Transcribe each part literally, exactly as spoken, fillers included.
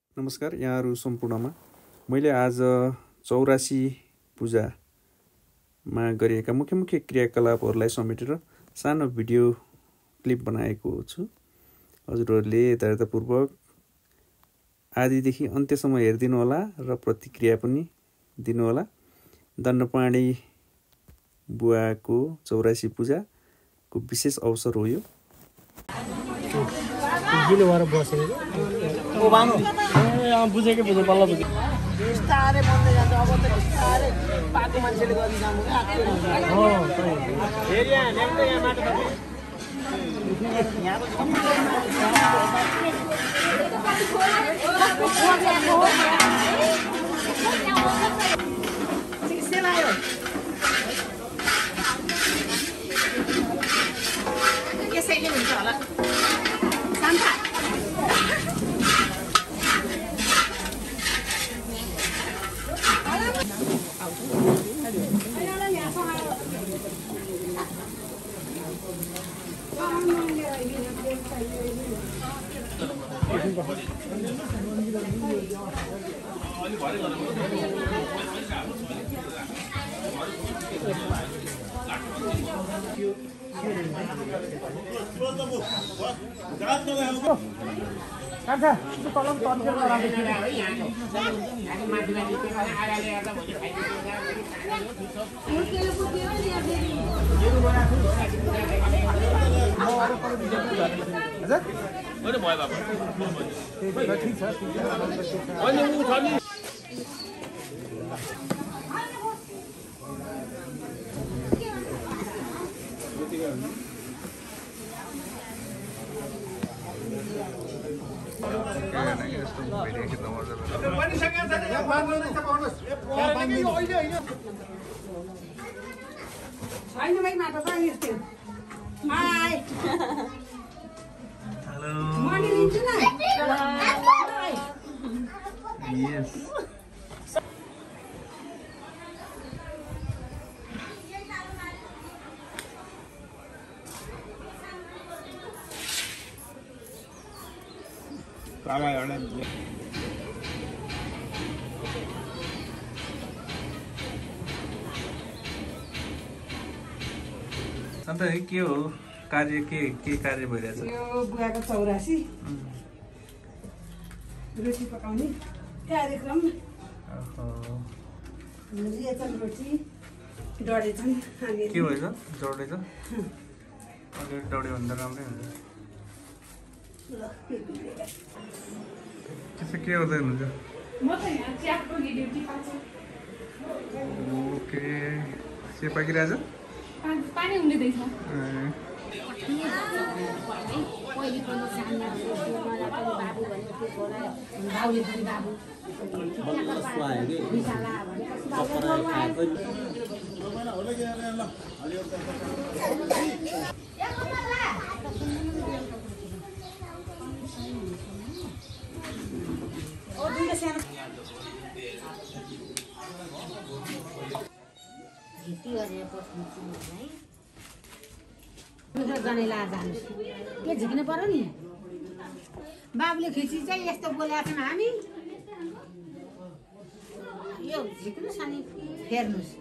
नमस्कार यहाँहरु सम्पूर्णमा मैले आज चौरासी पूजामा गरिएका मुख्य मुख्य क्रियाकलापहरूलाई समेटेर सानो भिडियो क्लिप बनाएको छु। हजुरहरूले धैर्यतापूर्वक आदिदेखि अन्त्यसम्म हेरिदिनु होला र प्रतिक्रिया पनि दिनु होला। दण्डपाणी बुवाको चौरासी पूजाको विशेष अवसर हो यो। गिलो भएर बसेको ओ बानु ए बुझेकै बुझे बल्ल बुझे बिस्तारै बन्दै जान्छ। अब त बिस्तारै पाको मान्छेले गरि जानु हो फेरि यहाँ ल्याउँदै यहाँ माटो छ यसैले हुन्छ होला। कान्छ त्यो कलम तन्केर राखेको अन्त के हो कार्य के के कार्य भइरहेछ? यो बुवाको चौरासी रोटी पकाउने कार्यक्रम। रिएछन् रोटी डढेछन्। के भएछ? डढेछ? अलिक डढ्यो भन्दा राम्रै हुन्छ। त्यसो के गर्दै हुनुहुन्छ? म त यहाँ च्याटको ड्युटी पाछु। ओके से पाकिरहेछ? पानी उम्लिँदैछ। पहिले पनि सानो मलाई पनि बाबु भनेको थियो छोरा बाउले पनि बाबु विशाला जनेला जानु के झिक्नु पर्यो नि। बाबुले खिची चाहिँ यस्तो बोलेका छन् हामी यो झिक्नु सानी फेर्नुस्।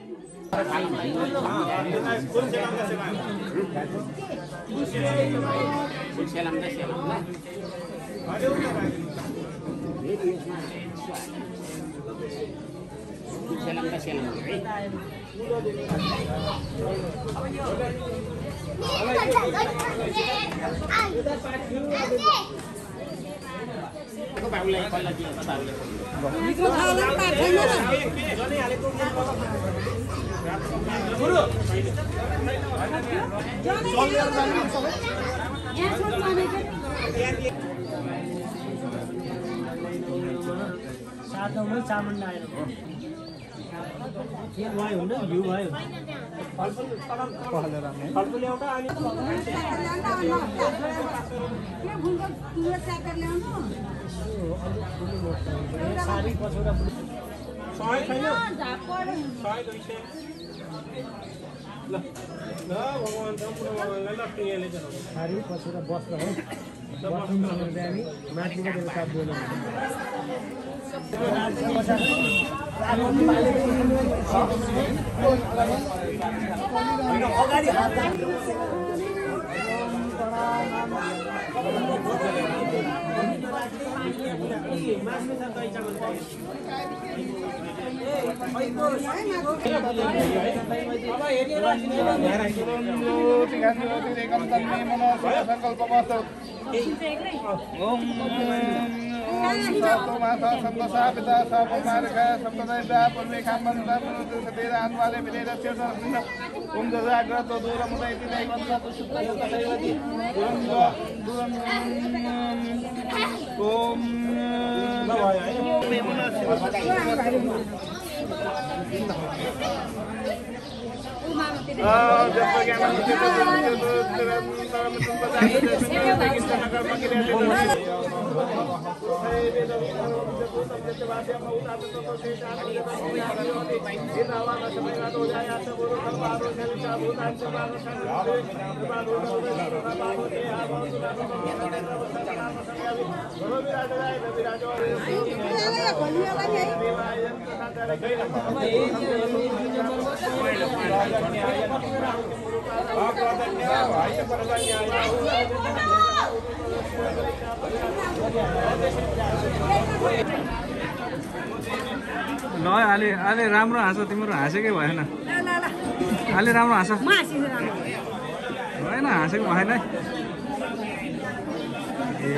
सातौँमै चामुण्डा आएर यो भयो हुन यो भयो फलफुल पहले राख्ने फलफुल एउटा अनि सारी पछौडा सय छैन सय दुई सय ल ल भगवान सम्पूर्ण भगवानलाई ल टिएले सारी पछौडा बस्छ हो अगाडि हात ल आले आले राम्रो हाँस तिम्रो हाँसेकै भएन आले राम्रो हाँस भएन हाँसेको भएन ए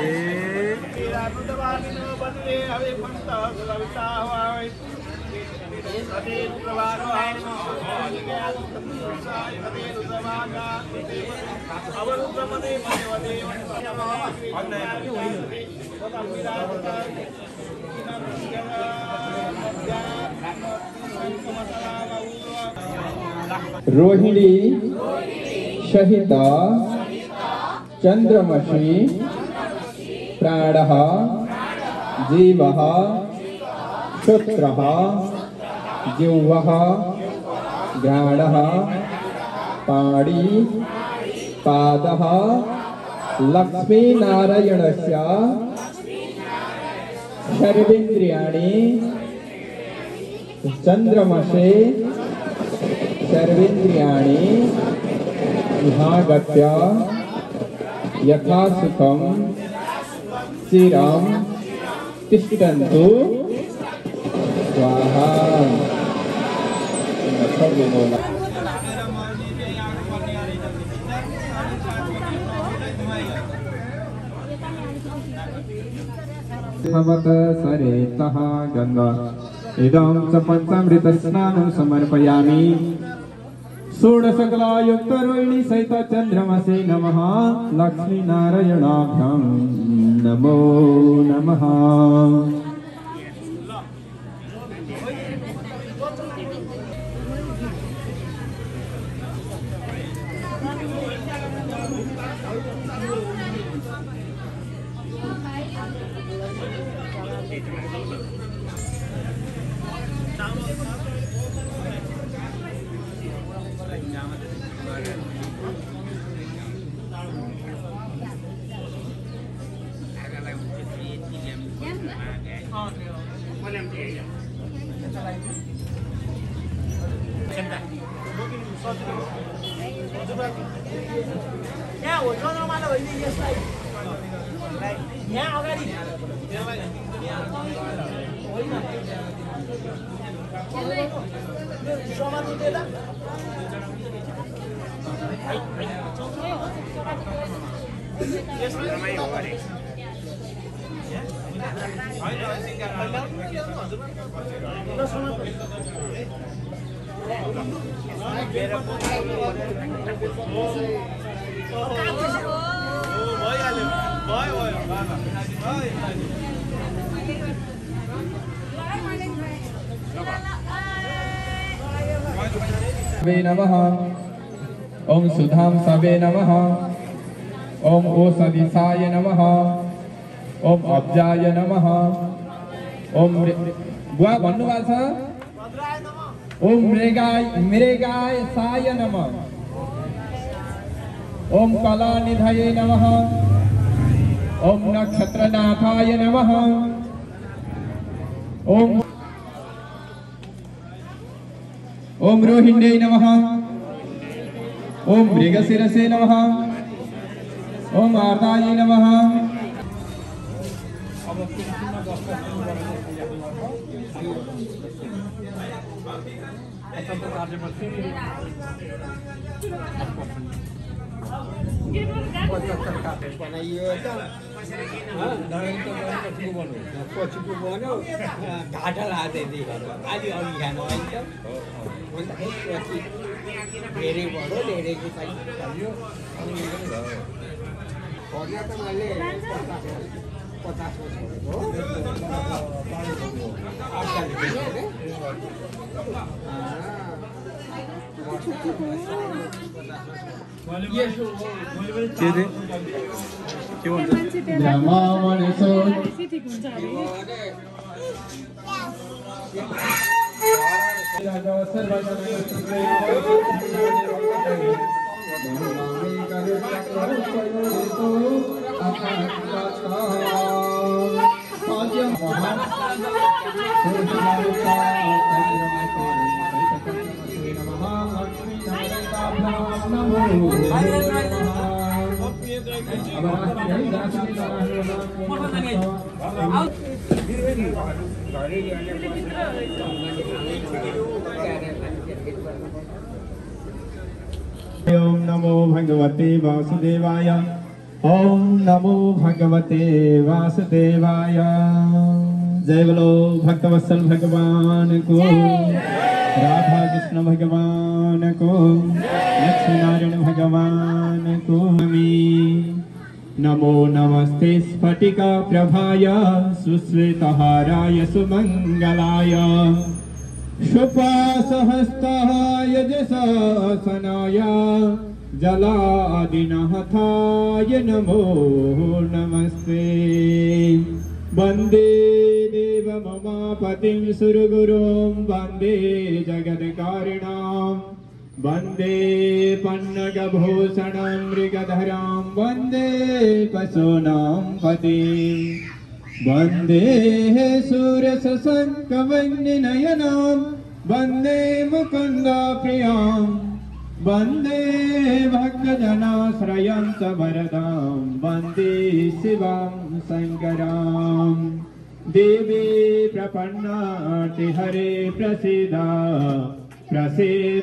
रोहिणी सहित चंद्रमसी प्राणः जीवः श्रोत्रः जिह्वः घ्राणः पाणी पादः लक्ष्मीनारायणस्य सर्वेन्द्रियाणि चंद्रमसे सर्वेन्द्रियाणि विहागत्य यथा सुखं चिरं तिष्ठन्तु स्वाहा। भवत सरेतः गंगा इदं च पंचामृतस्नानं समर्पयामि। षोडशकलायुक्त रोहिणी सहित चंद्रमसे नमः। लक्ष्मीनारायणाभ्यां नमो नमः। यहाँ हो चन्द्रमाला होइन यसलाई यहाँ अगाडि समात्नु दिएला यसमै हो अरे नमः। ओम सुधाम सवे नमः। ओम ओषधिसाय नमः। ओम अब्जाय नमः। ओम बुवा भन्नुभएको छ ओम मृगाय मृगाय साय नमः। ओम कलानिधये नमः। ओम नक्षत्रनाथाय नमः ओम ओम रोहिण्यै नमः ओम मृगशिरसे नमः ओम आर्दायै नमः बनाइयो पछिको बन्यो घाटा लाग्दै अलि अघि खानु आइन्छ पछि धेरै बढ्यो धेरैको चाहियो घरमा त मैले पचासमा छोडेको ओम नमो भगवते वासुदेवाय ओम नमो भगवते वासुदेवाय जय बोलो भक्तवत्सल भगवान को राधा कृष्ण भगवान को लक्ष्मी नारायण भगवान को नमो नमस्ते स्फटिका प्रभाय सुश्वेतहाराय सुमंगलाय शुभासहस्ताय यजसासनाय जलादिनहथाय नमो नमस्ते वन्दे देवममापतिं सुरगुरुं वन्दे जगत्कारिणां वन्दे पन्नगभूषणं मृगधरां वन्दे पशूनां पतिं वन्दे सूरशशङ्खवह्निनयनां वन्दे मुकुन्दप्रियां वन्दे भक्तजनाश्रयं च वरदां वन्दे शिवां शङ्करां देवी प्रपन्नाति हरे प्रसीदा प्रसीद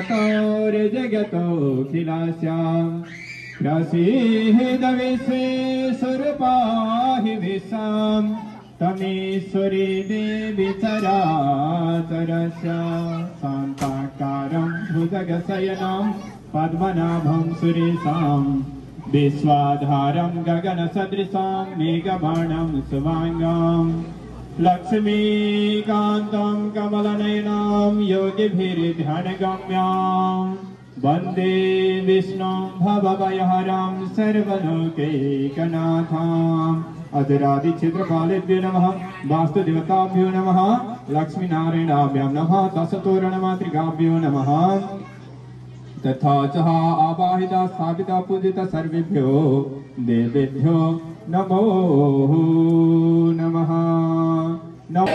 मातोर्जगतोऽखिलास्यां प्रसीद विश्वेश्वरपाहि विश्वां तमेश्वरी देवी चराचरस्य शान्ताकारं भुजगशयनं पद्मनाभं सुरेशं विश्वाधारं गगनसदृशं मेघवर्णं शुभाङ्गं लक्ष्मीकान्तं कमलनयनं योगिभिर्ध्यानगम्यं वन्दे विष्णुं भवभयहरं सर्वलोकैकनाथम् अजरादिक्षेत्रपालेभ्यो नमः वास्तुदेवताभ्यो नमः लक्ष्मीनारायणाभ्यां नमः तसतोरणमातृकाभ्यो नमः तथा च आवाहिता स्थापिता पूजिता सर्वेभ्यो देवेभ्यो नमो नमः नमः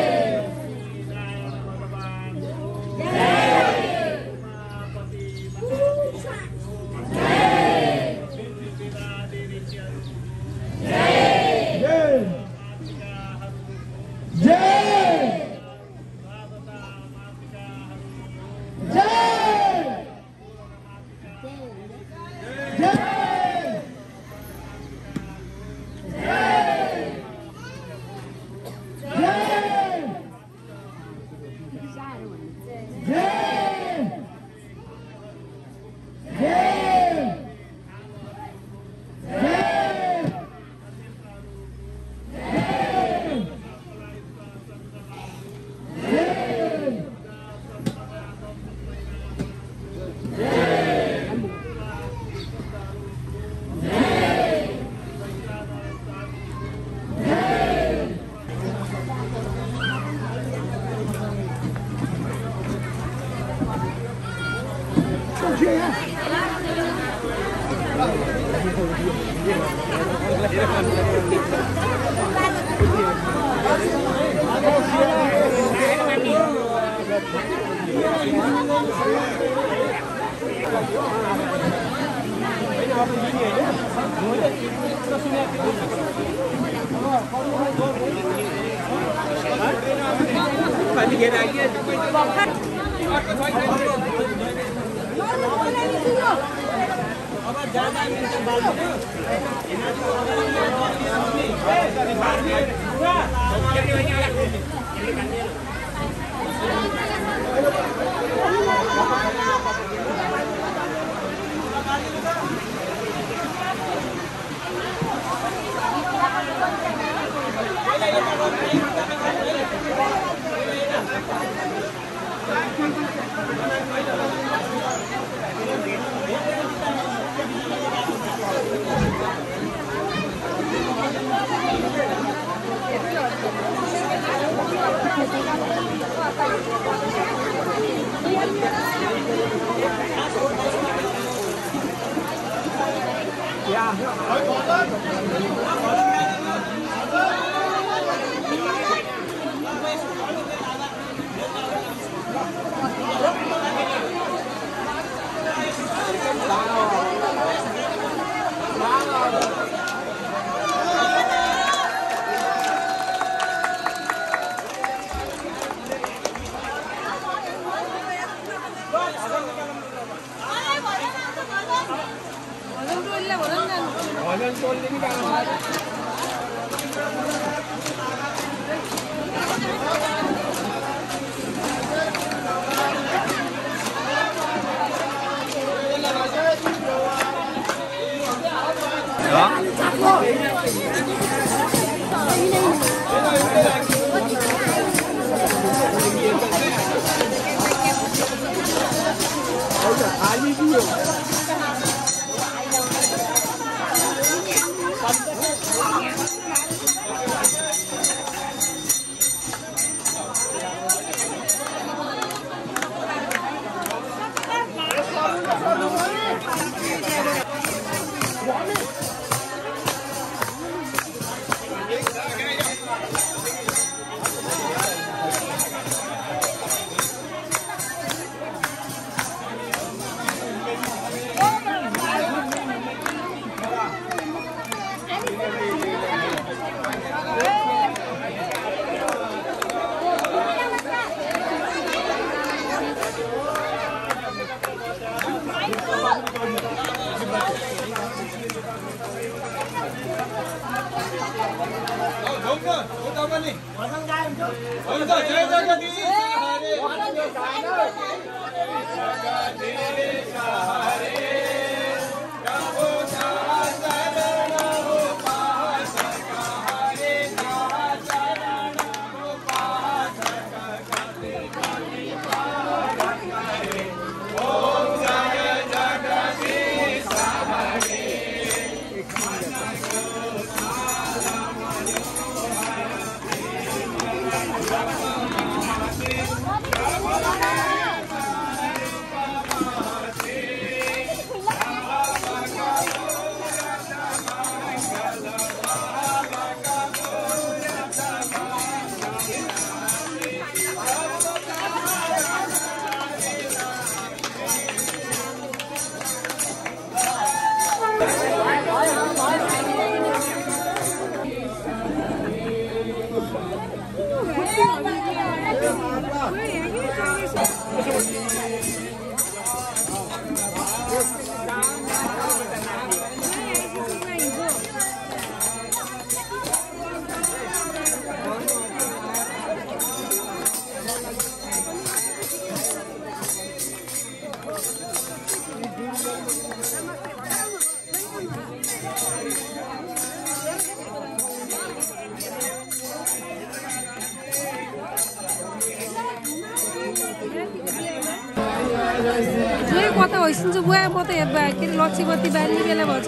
जोइ कता होइसिन्छ बुवा म त हेर्दा के अरे लक्ष्मीवती बारी बेला भन्छ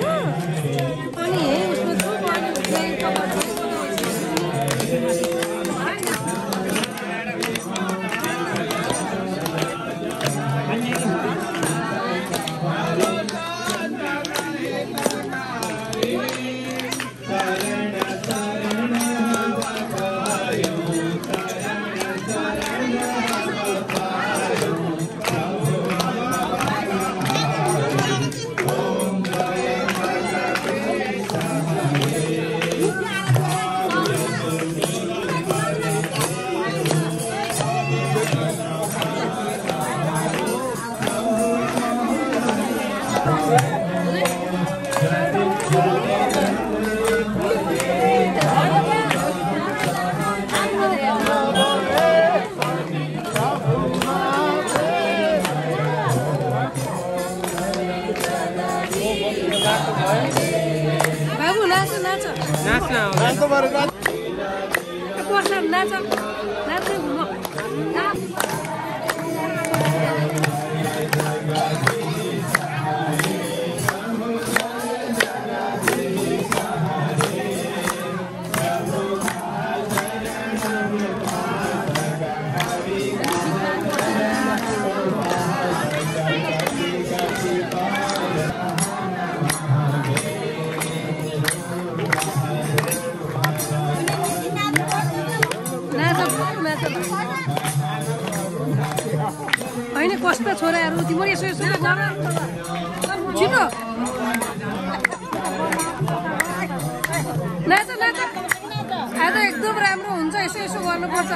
अनि हे उसमा छु अनि जोइ कता बस्छ नाच नाच्ने घुम नाच होइन कस्तो छोराहरू तिम्रो यसो यसो गर छिटो नाच नाच आज एकदम राम्रो हुन्छ यसो यसो गर्नुपर्छ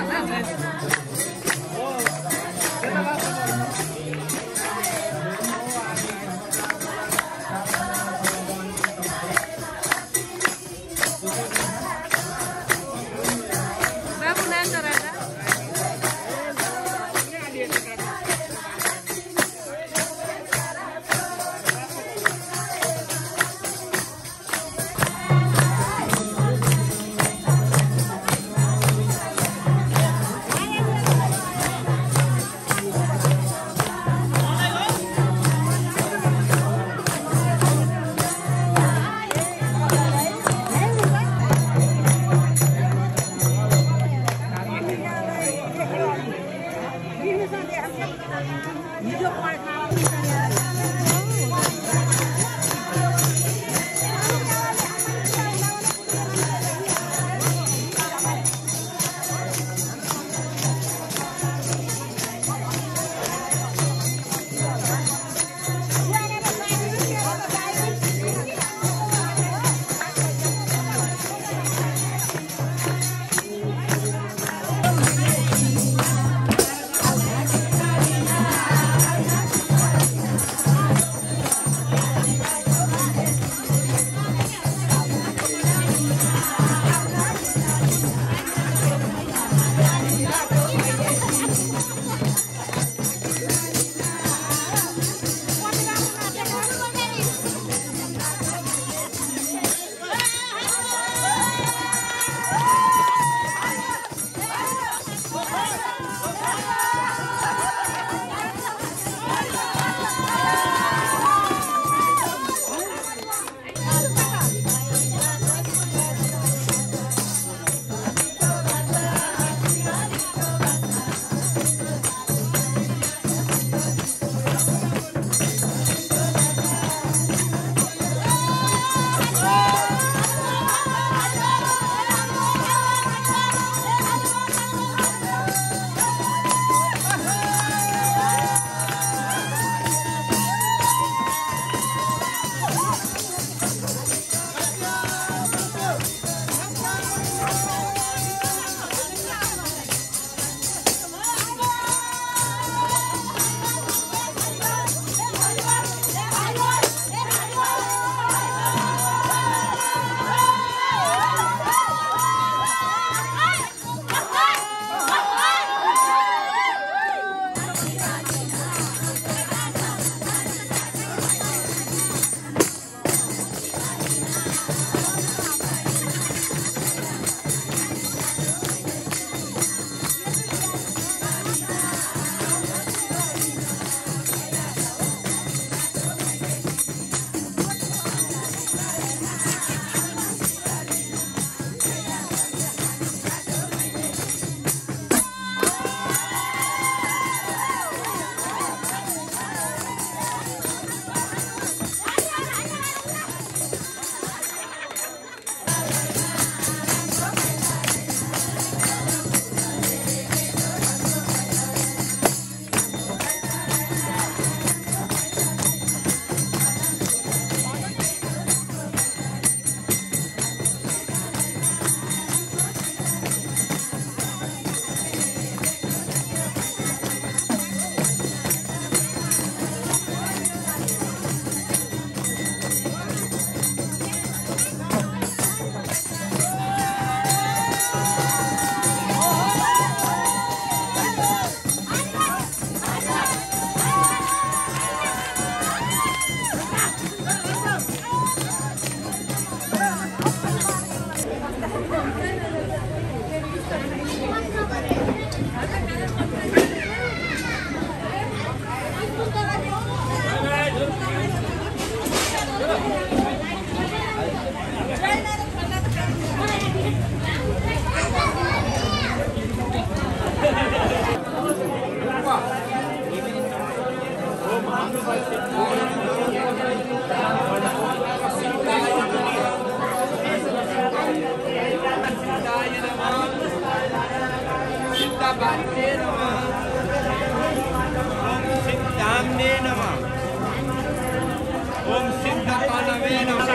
बाबु नाच राजा सिद्धाम्ने नमः ओम सिद्धातनवे नमः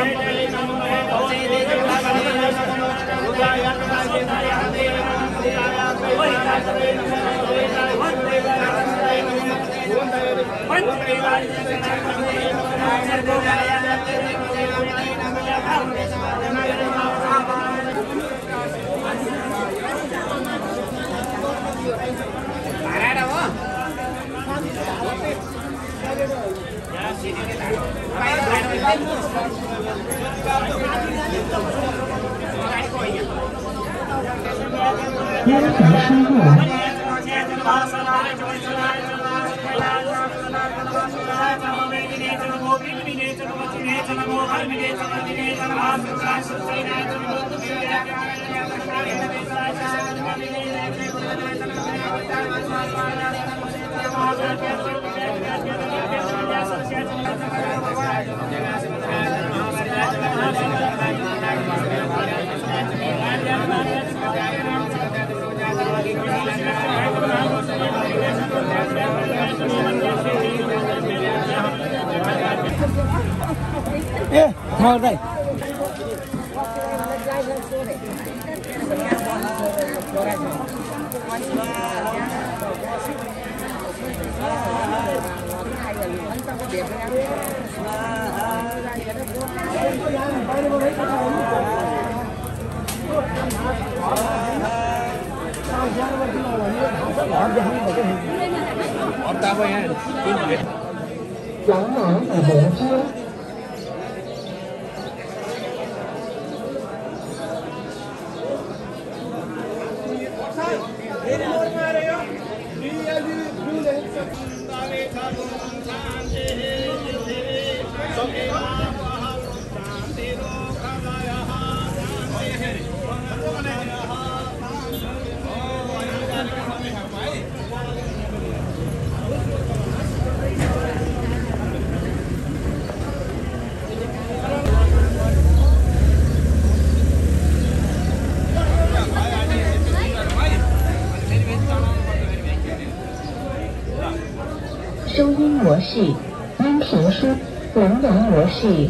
ए मर्दै 收音模式，音频输文本模式。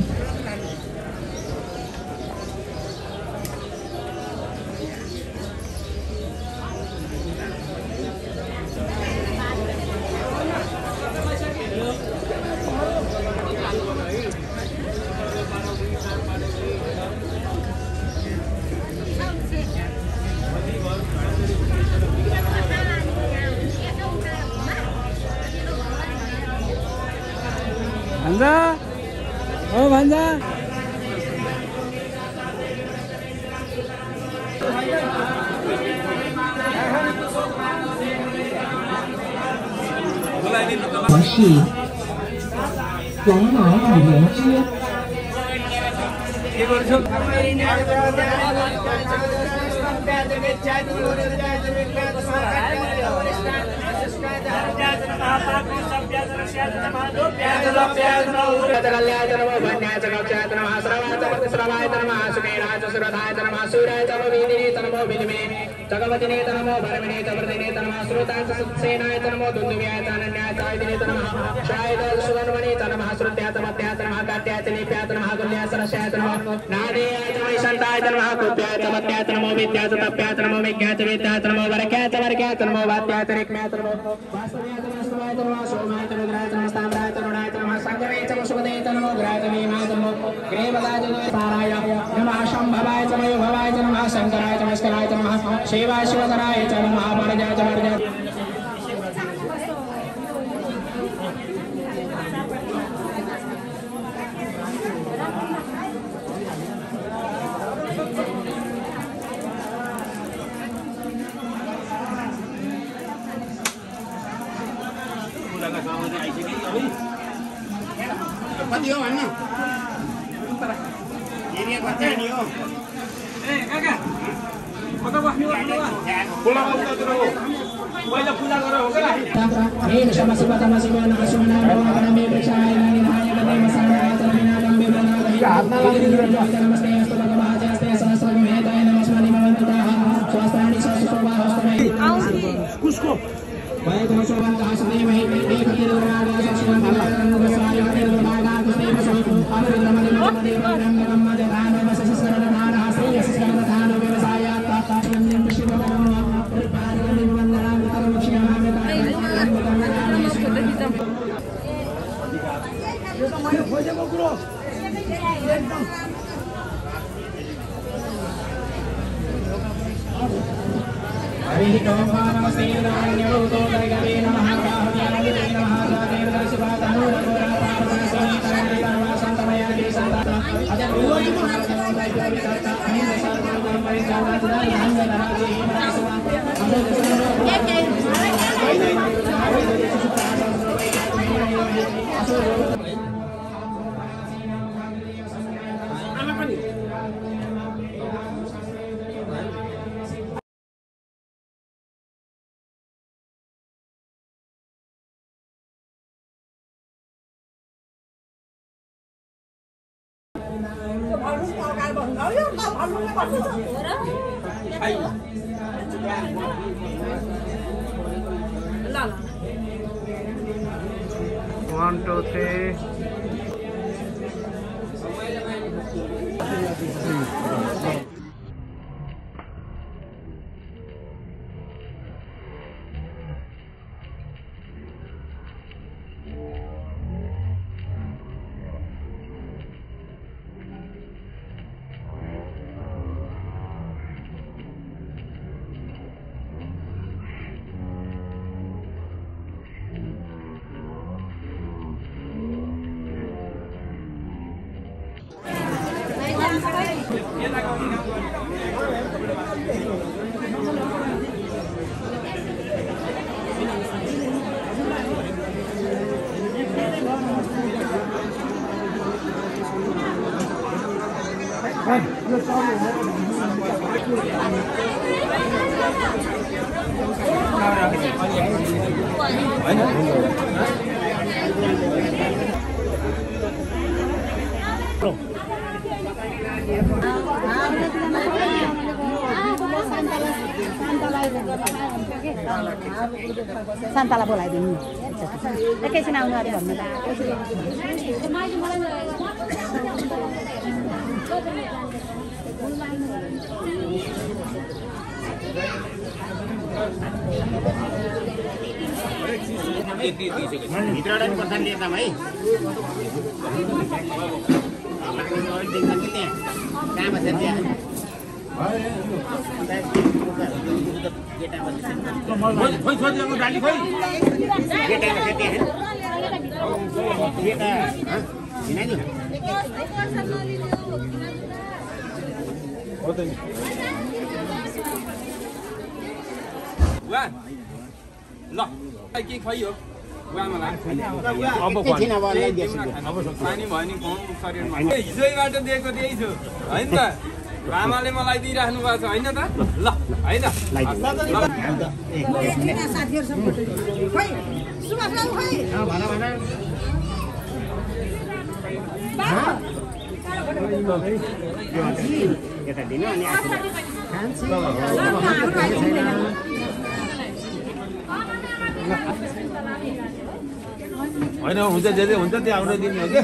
भान्जा ओ भान्जा 模式，来来语言之。 जगवतिने तनमो भरमिने तवर्दिने तनमः श्रुताय सेनाय तनमो दुन्दुव्याय तनन्याय तायदिने तनमः शायद सुवर्णमणि तनमः श्रुत्याय तमत्याय तनमः कात्याय तनिप्याय तनमः गुल्याय सरस्याय तनमः नादेयाय तमहि शान्ताय तनमः कुप्याय तमत्याय तनमो विद्याय तप्याय तनमो विज्ञाय विद्याय तनमो वरक्याय तवर्क्याय तनमो वात्याय तरिक्म्याय तनमो वास्तव्याय तमस्तवाय तनमः सोमाय तनुग्राय तनमः स्ताम्राय तरुणाय तनमः संगमे च सुपदे तनमो ग्राय तमीमाय तनमो ग्रेवदाय तनमः साराय नमः शम्भवाय च मयोभवाय च नमः शङ्कराय च मस्कराय च नमः शिवाय शिवधराय च नमः परजाय च परजाय कति हो भन्न एरिया कति नि हो ए काका कता बस्नु गर्नु पुला पुला गरे हो पहिला पुला गरे हो के हे नमः शिवाय नमः शिवाय नमः शिवाय नमः नमे प्रसाय निधाय नमे मसाय तमिना नमे बना हातमा लागि नमस्ते अस्तु भगवान जस्ते सहस्र मेदाय नमः स्वामी भवन्तः स्वास्थानि सहस्र हस्तमे कसको One, two, three. Santala बोलाइदिनु एकैछिन आउनु अरे भन्नु भित्रबाट नि पर्छ लिएँ है कहाँ बसेर त्यहाँ खोइ खोइ खोइ डाली खोइ गेटामा छ त्यहाँ गेटा हैन नि हो त नि वा ल के खइयो वामालाई अब भन अब पानी भयो नि फोन शरीरमा हिजोबाट दिएको त्यही छु हैन त आमाले मलाई दिइराख्नु भएको छ हैन त ल हैन होइन हुन्छ जे जे हुन्छ त्यो आउन दिने हो के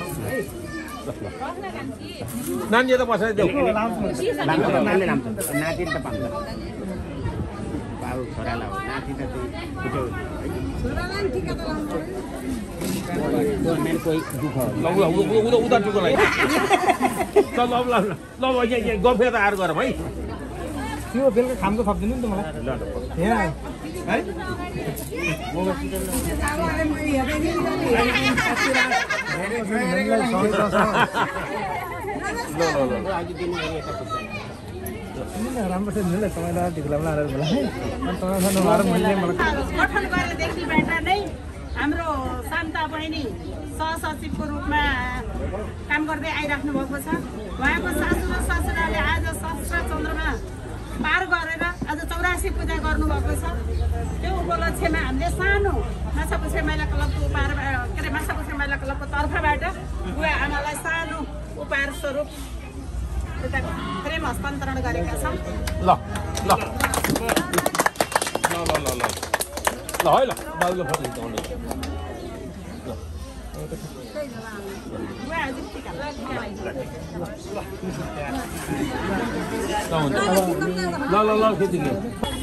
नानी त बसाइ देऊ नानी नाति त पाउँछ बाबु छोरालाई नाति त त्यो मेरो कोही दुःख ल उता दुःख लागि ल ल ल ल गफे त आर गरौँ है त्यो बेलुका खामको थप्दिनु नि त मलाई है राम्रो छ नि तपाईँलाई ढिक्लामा लाएर होला है तपाईँसँग नभएर मैले मलाई गठन गरेदेखिबाट नै हाम्रो शान्ता बहिनी सहसचिवको रूपमा काम गर्दै आइराख्नु भएको छ। उहाँको सासू र ससुराले आज सहस्र चन्द्रमा पार गरेर आज चौरासी पूजा गर्नुभएको छ। त्यो उपलक्ष्यमा हामीले सानो माछापुछ्रे महिला क्लबको उपहार के अरे माछापुछ्रे महिला क्लबको तर्फबाट बुवा आमालाई सानो उपहार स्वरूप फ्रेम हस्तान्तरण गरेका छौँ। ल ल ल ल ल है ल बाबुले फोटो खिचाउनु ल ल ल खेती ल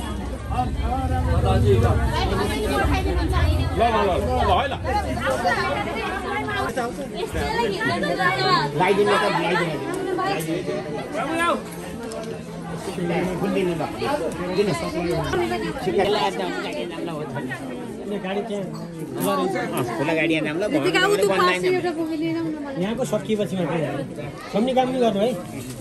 ल ल ल है ल लाइदिनु त लाइदिनु यहाँको सकिएपछि मात्रै सम्ने काम नि गर्नु है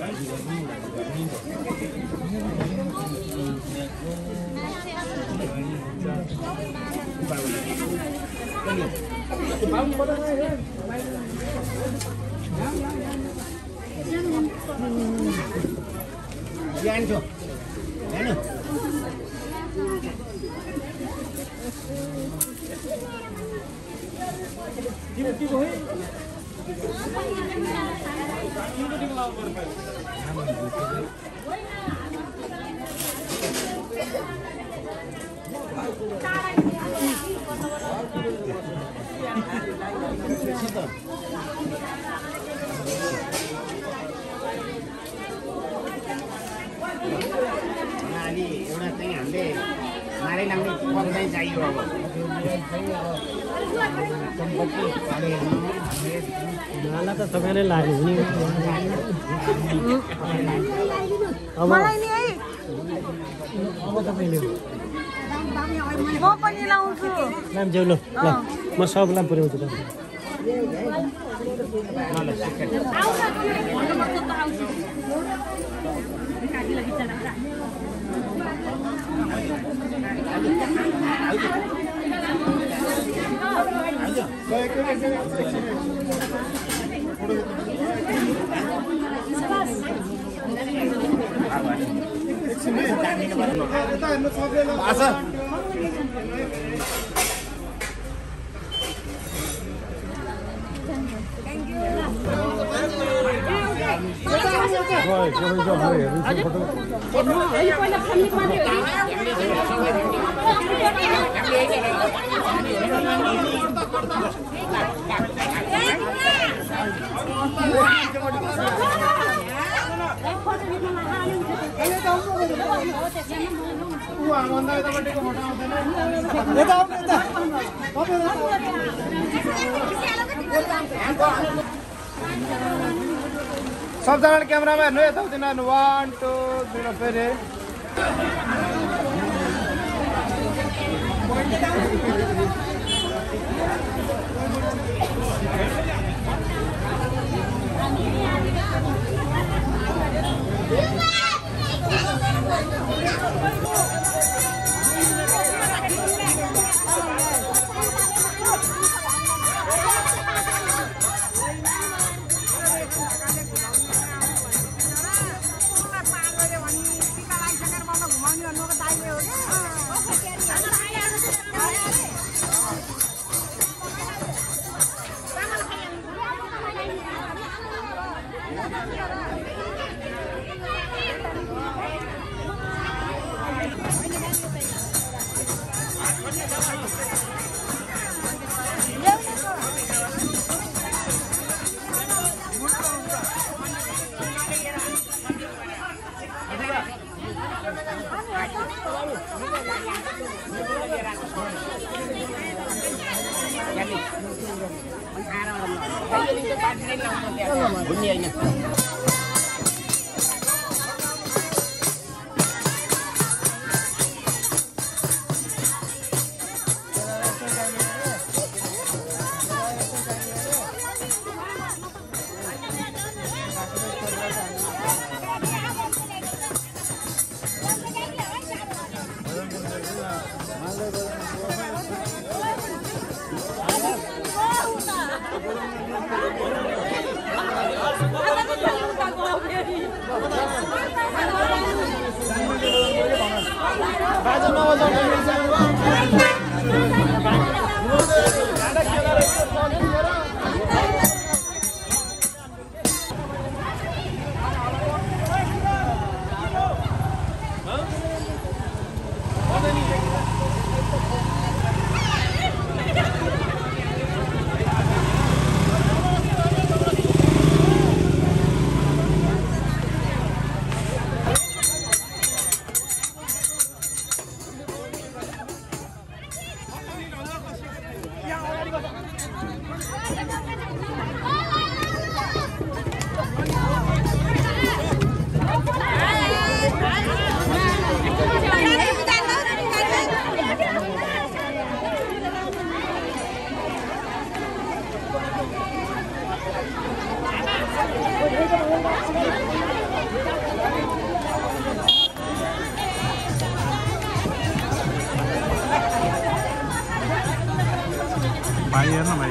जान्छु हैन तिम्रो के भयो एउटा चाहिँ हामीले मारै लाग्ने पद चाहिँ चाहियो अब नाला त सबैले लाग्यो नि मलाई नि है अब तपाईले म पनि लाउँछु नाम जाऊ ल ल म सबलाई पुर्याउँछु त सबजनाले क्यामेरामा हेर्नु यताउति नहेर्नु वान टू थ्री फेरि भाइ हेर्न भाइ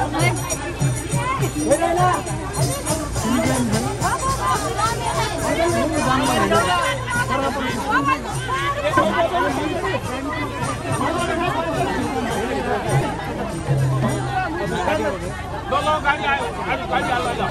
गाडी आयो गाडी गाडी आयो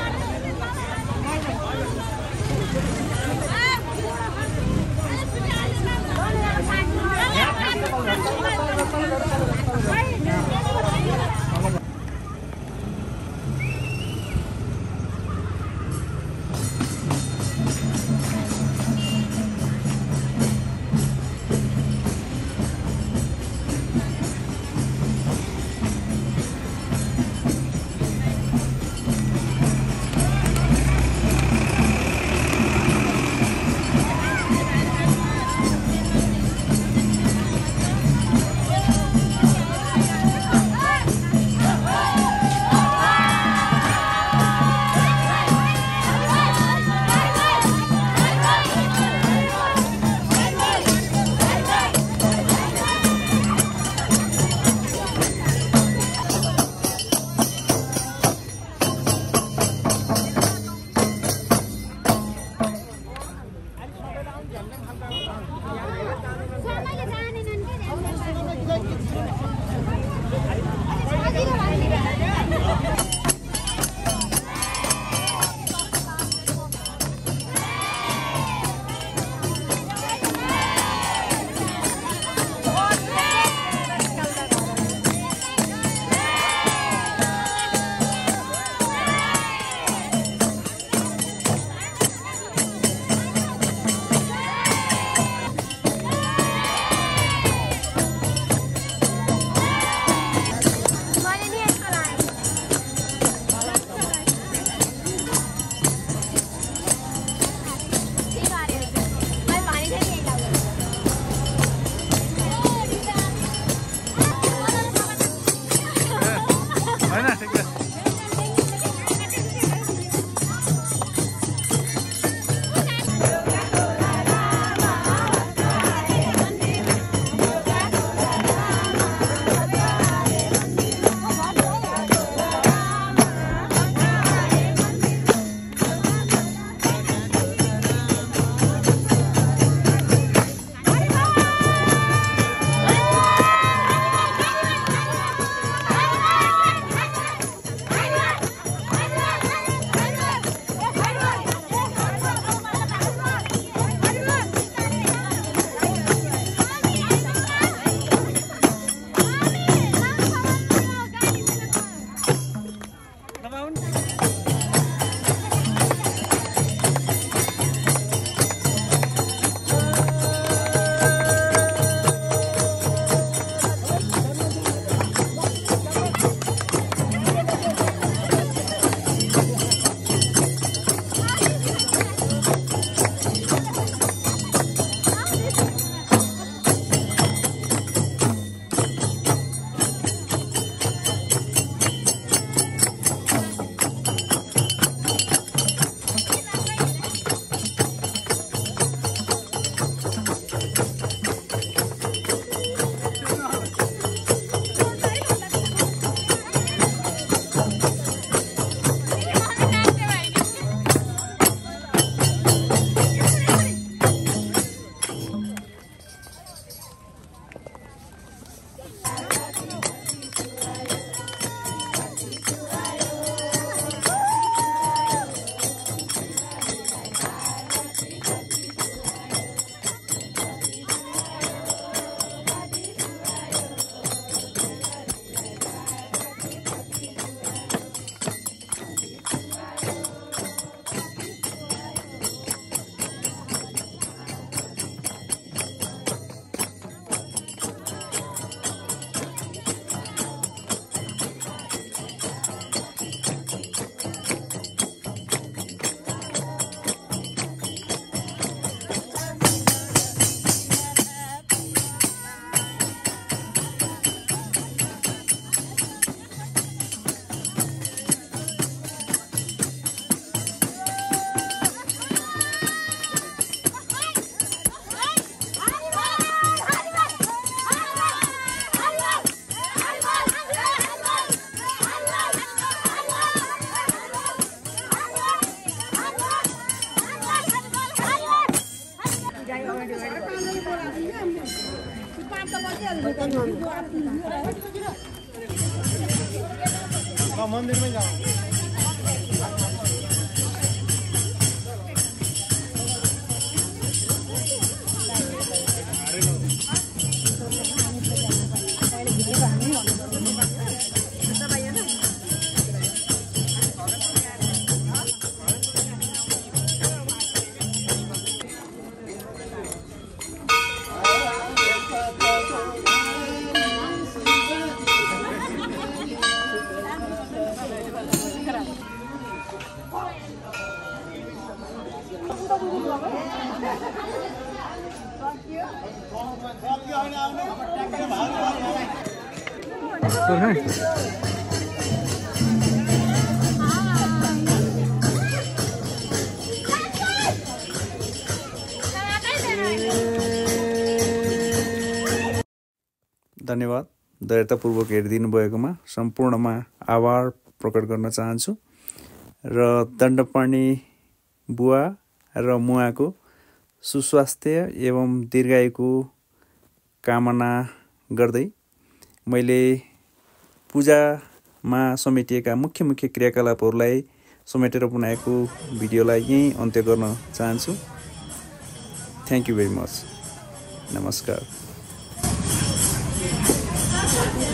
मन्दिरमै जाऊ धन्यवाद। दयतापूर्वक हेरिदिनु भएकोमा सम्पूर्णमा आभार प्रकट गर्न चाहन्छु र दण्डपाणी बुवा र मुवाको सुस्वास्थ्य एवं दीर्घायुको कामना गर्दै मैले पूजामा समेटिएका मुख्य मुख्य क्रियाकलापहरूलाई समेटेर बनाएको भिडियोलाई यहीँ अन्त्य गर्न चाहन्छु। Thank you very much. नमस्कार।